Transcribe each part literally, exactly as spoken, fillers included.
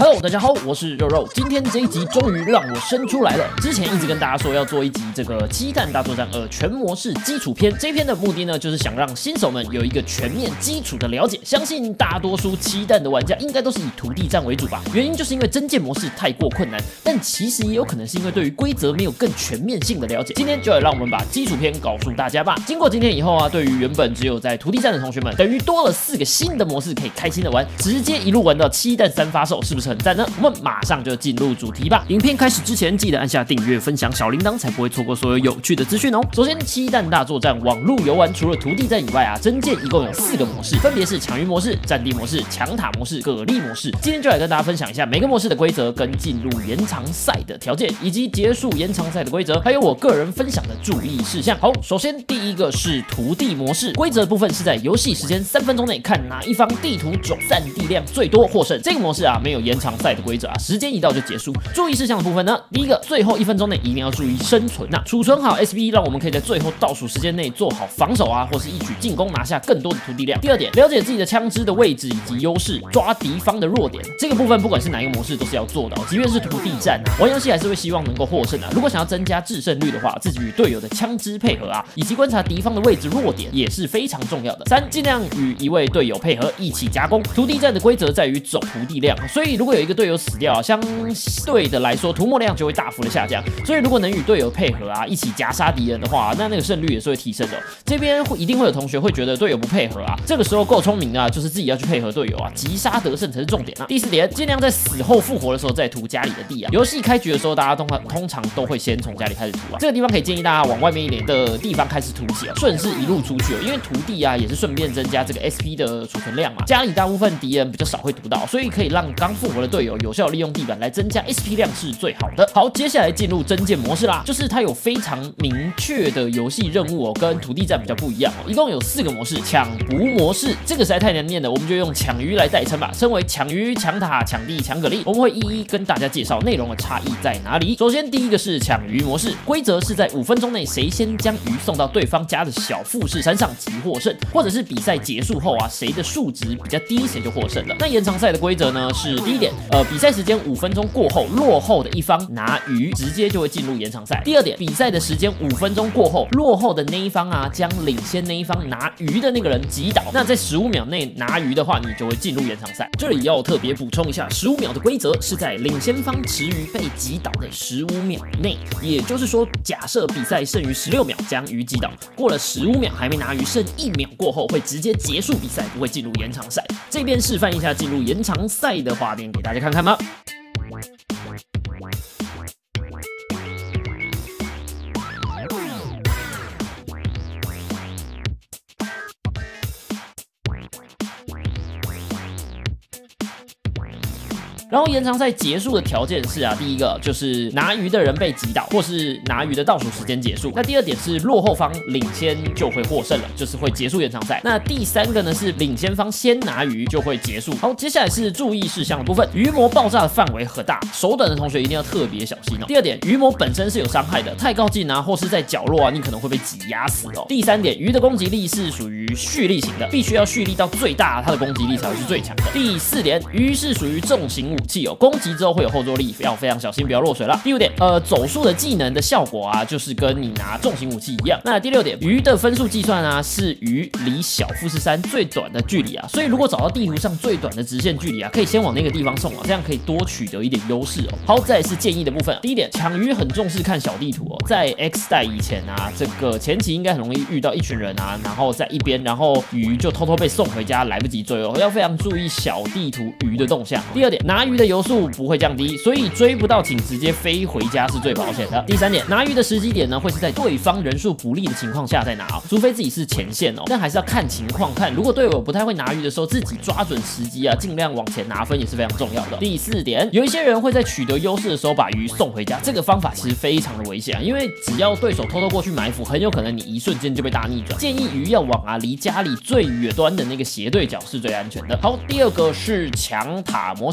Hello， 大家好，我是肉肉。今天这一集终于让我生出来了。之前一直跟大家说要做一集这个鸡蛋大作战二全模式基础篇。这一篇的目的呢，就是想让新手们有一个全面基础的了解。相信大多数鸡蛋的玩家应该都是以土地战为主吧？原因就是因为真剑模式太过困难，但其实也有可能是因为对于规则没有更全面性的了解。今天就来让我们把基础篇告诉大家吧。经过今天以后啊，对于原本只有在土地战的同学们，等于多了四个新的模式可以开心的玩，直接一路玩到七弹三发售，是不是很赞呢？我们马上就进入主题吧。影片开始之前，记得按下订阅、分享小铃铛，才不会错过所有有趣的资讯哦。首先，七弹大作战网路游玩除了土地战以外啊，真剑一共有四个模式，分别是抢鱼模式、战地模式、强塔模式、蛤蜊模式。今天就来跟大家分享一下每个模式的规则、跟进入延长赛的条件，以及结束延长赛的规则，还有我个人分享的注意事项。好，首先第一个是土地模式，规则部分是在游戏时间三分钟内看哪一方地图总占地量最多获胜。这个模式啊，没有延长赛的规则啊，时间一到就结束。注意事项的部分呢，第一个，最后一分钟内一定要注意生存啊，储存好 S P， 让我们可以在最后倒数时间内做好防守啊，或是一举进攻拿下更多的土地量。第二点，了解自己的枪支的位置以及优势，抓敌方的弱点。这个部分不管是哪一个模式都是要做的哦，即便是土地战啊，玩游戏还是会希望能够获胜啊。如果想要增加制胜率的话，自己与队友的枪支配合啊，以及观察敌方的位置弱点也是非常重要的。三，尽量与一位队友配合一起夹攻。土地战的规则在于总土地量，所以如果有一个队友死掉啊，相对的来说涂抹量就会大幅的下降。所以如果能与队友配合啊，一起夹杀敌人的话，那那个胜率也是会提升的哦。这边一定会有同学会觉得队友不配合啊，这个时候够聪明的啊，就是自己要去配合队友啊，击杀得胜才是重点啊。第四点，尽量在死后复活的时候再涂家里的地啊。游戏开局的时候，大家通常通常都会先从家里开始涂啊，这个地方可以建议大家往外面一点的地方开始涂起啊，顺势一路出去哦，因为涂地啊也是顺便增加这个 S P 的储存量嘛。家里大部分敌人比较少会涂到，所以可以让刚复活的队友有效利用地板来增加 S P 量是最好的。好，接下来进入真剑模式啦，就是它有非常明确的游戏任务哦，跟土地战比较不一样哦。一共有四个模式，抢捕模式这个实在太难念了，我们就用抢鱼来代称吧，称为抢鱼、抢塔、抢地、抢蛤蜊。我们会一一跟大家介绍内容的差异在哪里。首先第一个是抢鱼模式，规则是在五分钟内谁先将鱼送到对方家的小富士山上即获胜，或者是比赛结束后啊，谁的数值比较低谁就获胜了。那延长赛的规则呢是第一点，呃，比赛时间五分钟过后，落后的一方拿鱼直接就会进入延长赛。第二点，比赛的时间五分钟过后，落后的那一方啊，将领先那一方拿鱼的那个人击倒。那在十五秒内拿鱼的话，你就会进入延长赛。这里要特别补充一下，十五秒的规则是在领先方持鱼被击倒的十五秒内，也就是说，假设比赛剩余十六秒将鱼击倒，过了十五秒还没拿鱼，剩一秒过后会直接结束比赛，不会进入延长赛。这边示范一下进入延长赛的画面给大家看看吧。然后延长赛结束的条件是啊，第一个就是拿鱼的人被击倒，或是拿鱼的倒数时间结束。那第二点是落后方领先就会获胜了，就是会结束延长赛。那第三个呢是领先方先拿鱼就会结束。好，接下来是注意事项的部分，鱼魔爆炸的范围很大，手短的同学一定要特别小心哦。第二点，鱼魔本身是有伤害的，太靠近啊，或是在角落啊，你可能会被挤压死哦。第三点，鱼的攻击力是属于蓄力型的，必须要蓄力到最大，它的攻击力才会是最强的。第四点，鱼是属于重型武器哦，攻击之后会有后坐力，要非常小心，不要落水了。第五点，呃，走速的技能的效果啊，就是跟你拿重型武器一样。那第六点，鱼的分数计算啊，是鱼离小富士山最短的距离啊，所以如果找到地图上最短的直线距离啊，可以先往那个地方送啊，这样可以多取得一点优势哦。好，再来是建议的部分，第一点，抢鱼很重视看小地图哦，在 X 代以前啊，这个前期应该很容易遇到一群人啊，然后在一边，然后鱼就偷偷被送回家，来不及追哦，要非常注意小地图鱼的动向。第二点，拿鱼的游速不会降低，所以追不到请直接飞回家是最保险的。第三点，拿鱼的时机点呢，会是在对方人数不利的情况下再拿哦，除非自己是前线哦，但还是要看情况看。如果队友不太会拿鱼的时候，自己抓准时机啊，尽量往前拿分也是非常重要的。第四点，有一些人会在取得优势的时候把鱼送回家，这个方法其实非常的危险啊，因为只要对手偷偷过去埋伏，很有可能你一瞬间就被大逆转。建议鱼要往啊离家里最远端的那个斜对角是最安全的。好，第二个是强塔模式，规则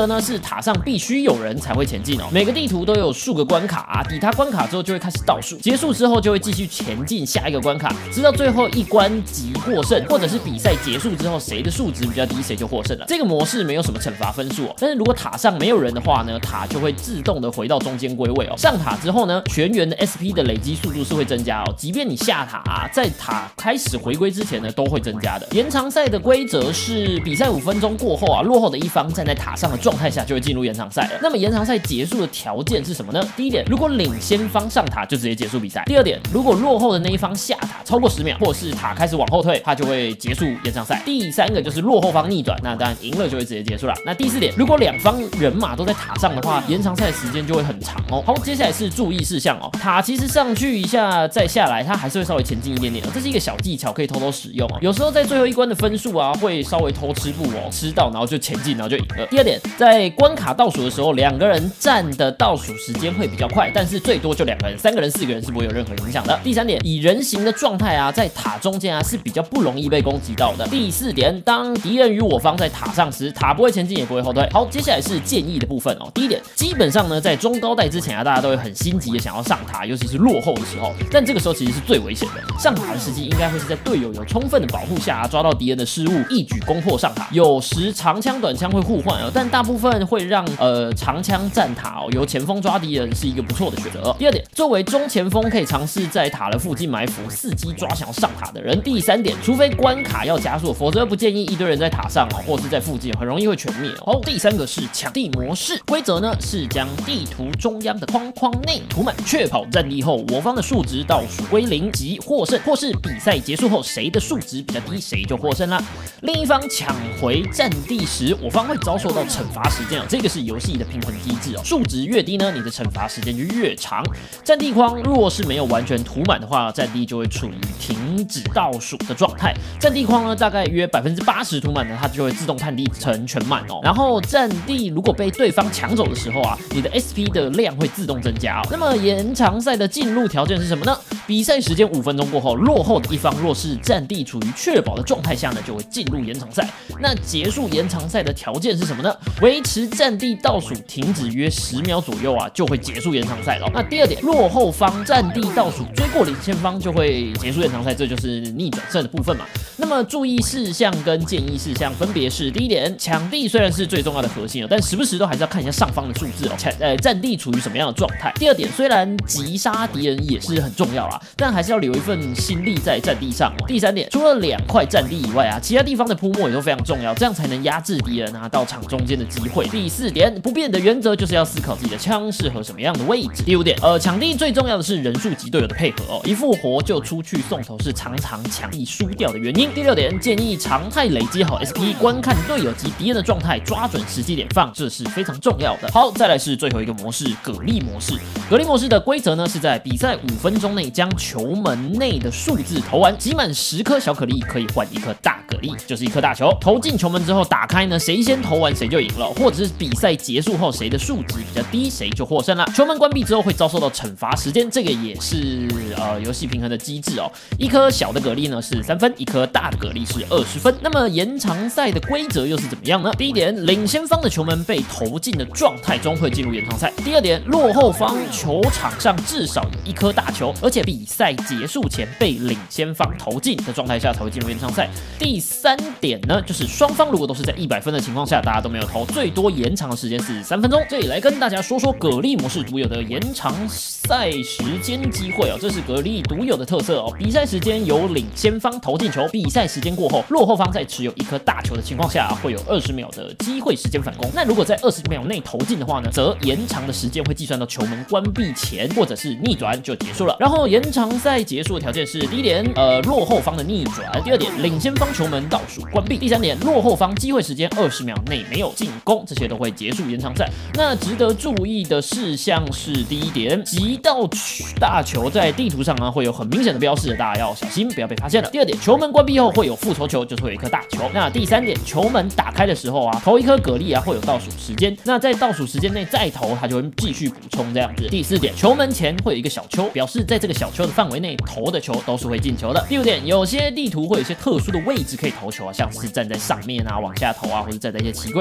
则呢是塔上必须有人才会前进哦。每个地图都有数个关卡啊，抵达关卡之后就会开始倒数，结束之后就会继续前进下一个关卡，直到最后一关即获胜，或者是比赛结束之后谁的数值比较低谁就获胜了。这个模式没有什么惩罚分数哦，但是如果塔上没有人的话呢，塔就会自动的回到中间归位哦。上塔之后呢，全员的 S P 的累积速度是会增加哦，即便你下塔啊，在塔开始回归之前呢，都会增加的。延长赛的规则是比赛五分钟过后啊，落后的一方站在塔上的状态下就会进入延长赛了。那么延长赛结束的条件是什么呢？第一点，如果领先方上塔就直接结束比赛。第二点，如果落后的那一方下塔超过十秒，或是塔开始往后退，它就会结束延长赛。第三个就是落后方逆转，那当然赢了就会直接结束了。那第四点，如果两方人马都在塔上的话，延长赛时间就会很长哦。好，接下来是注意事项哦。塔其实上去一下再下来，它还是会稍微前进一点点哦，这是一个小技巧，可以偷偷使用哦。有时候在最后一关的分数啊，会稍微偷吃步哦，吃到然后就前进，然后就赢了。第二点，在关卡倒数的时候，两个人站的倒数时间会比较快，但是最多就两个人，三个人、四个人是不会有任何影响的。第三点，以人形的状态啊，在塔中间啊是比较不容易被攻击到的。第四点，当敌人与我方在塔上时，塔不会前进也不会后退。好，接下来是建议的部分哦。第一点，基本上呢，在中高代之前啊，大家都会很心急的想要上塔，尤其是落后的时候，但这个时候其实是最危险的。上塔的时机应该会是在队友有充分的保护下、啊，抓到敌人的失误，一举攻破上塔。有时长枪、短枪会互换哦，但大部分会让呃长枪站塔哦，由前锋抓敌人是一个不错的选择哦。第二点，作为中前锋，可以尝试在塔的附近埋伏，伺机抓想要上塔的人。第三点，除非关卡要加速，否则不建议一堆人在塔上哦，或是在附近，很容易会全灭哦。好，第三个是抢地模式，规则呢是将地图中央的框框内涂满，确保占地后我方的数值倒数归零即获胜，或是比赛结束后谁的数值比较低谁就获胜啦。另一方抢回占地时，我方会遭受到惩罚时间哦，这个是游戏的平衡机制哦，数值越低呢，你的惩罚时间就越长。占地框若是没有完全涂满的话，占地就会处于停止倒数的状态。占地框呢，大概约百分之八十涂满呢，它就会自动判地成全满哦。然后占地如果被对方抢走的时候啊，你的 S P 的量会自动增加哦。那么延长赛的进入条件是什么呢？比赛时间五分钟过后，落后的一方若是占地处于确保的状态下呢，就会进入延长赛。那结束延长赛的条件是什么呢？维持占地倒数停止约十秒左右啊，就会结束延长赛了。那第二点，落后方占地倒数追过领先方就会结束延长赛，这就是逆转胜的部分嘛。那么注意事项跟建议事项分别是：第一点，抢地虽然是最重要的核心哦，但时不时都还是要看一下上方的数字哦，抢呃占地处于什么样的状态。第二点，虽然击杀敌人也是很重要啦，但还是要留一份心力在占地上哦。第三点，除了两块占地以外啊，其他地方的铺墨也都非常重要，这样才能压制敌人啊到场中间的机会。第四点，不变的原则就是要思考自己的枪适合什么样的位置。第五点，呃，抢地最重要的是人数及队友的配合哦，一复活就出去送头是常常抢地输掉的原因。第六点，建议常态累积好 S P， 观看队友及敌人的状态，抓准时机点放，这是非常重要的。好，再来是最后一个模式，蛤蜊模式。蛤蜊模式的规则呢，是在比赛五分钟内将球门内的数字投完，集满十颗小蛤蜊可以换一颗大蛤蜊，就是一颗大球。投进球门之后打开呢，谁先投完谁就赢了，或者是比赛结束后谁的数值比较低谁就获胜了。球门关闭之后会遭受到惩罚时间，这个也是呃游戏平衡的机制哦。一颗小的蛤蜊呢是三分，一颗大的蛤蜊是二十分。那么延长赛的规则又是怎么样呢？第一点，领先方的球门被投进的状态中会进入延长赛。第二点，落后方球场上至少有一颗大球，而且比赛结束前被领先方投进的状态下才会进入延长赛。第三点呢，就是双方如果都是在一百分的情况下，大家都没有投，最多延长的时间是三分钟。这里来跟大家说说蛤蜊模式独有的延长赛时间机会哦，这是蛤蜊独有的特色哦。比赛时间由领先方投进球，比赛时间过后，落后方在持有一颗大球的情况下，会有二十秒的机会时间反攻。那如果在二十秒内投进的话呢，则延长的时间会计算到球门关闭前，或者是逆转就结束了。然后延长赛结束的条件是：第一点，呃，落后方的逆转；第二点，领先方球门倒数关闭；第三点，落后方机会时间二十秒内没有进攻，这些都会结束延长赛。那值得注意的事项是：第一点，击到大球在地图上呢会有很明显的标示，大家要小心，不要被发现了。第二点，球门关闭后会有复仇球，就是会有一颗大球。那第三点，球门打开的时候啊，投一颗蛤蜊啊会有倒数时间，那在倒数时间内再投，它就会继续补充这样子。第四点，球门前会有一个小丘，表示在这个小丘的范围内投的球都是会进球的。第五点，有些地图会有一些特殊的位置可以投球啊，像是站在上面啊、往下投啊，或者站在一些奇怪的地方。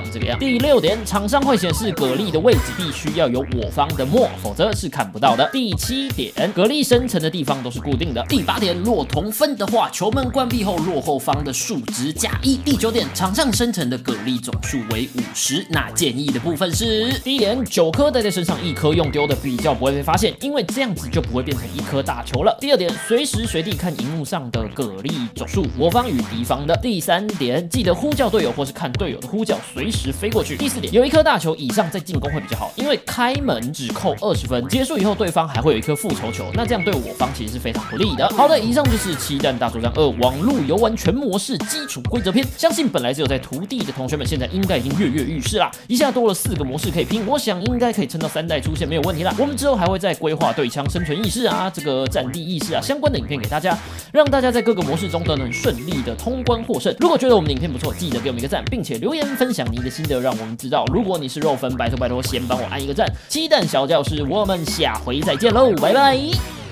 这个样。第六点，场上会显示蛤蜊的位置必须要有我方的墨，否则是看不到的。第七点，蛤蜊生成的地方都是固定的。第八点，若同分的话，球门关闭后落后方的数值加一。第九点，场上生成的蛤蜊总数为五十，那建议的部分是第一点，九颗带在身上，一颗用丢的比较不会被发现，因为这样子就不会变成一颗大球了。第二点，随时随地看荧幕上的蛤蜊总数，我方与敌方的。第三点，记得呼叫队友或是看队友的呼叫，随时飞过去。第四点，有一颗大球以上再进攻会比较好，因为开门只扣二十分，结束以后对方还会有一颗复仇球，那这样对我方其实是非常不利的。好的，以上就是《漆弹大作战二》网络游玩全模式基础规则篇，相信本来只有在涂地的同学们，现在应该已经跃跃欲试啦。一下多了四个模式可以拼，我想应该可以撑到三代出现没有问题啦。我们之后还会再规划对枪生存意识啊，这个战地意识啊相关的影片给大家，让大家在各个模式中都能顺利的通关获胜。如果觉得我们的影片不错，记得给我们一个赞，并且留言分享你的心得，让我们知道。如果你是肉粉，拜托拜托先帮我按一个赞。鸡蛋小教室，我们下回再见喽，拜拜。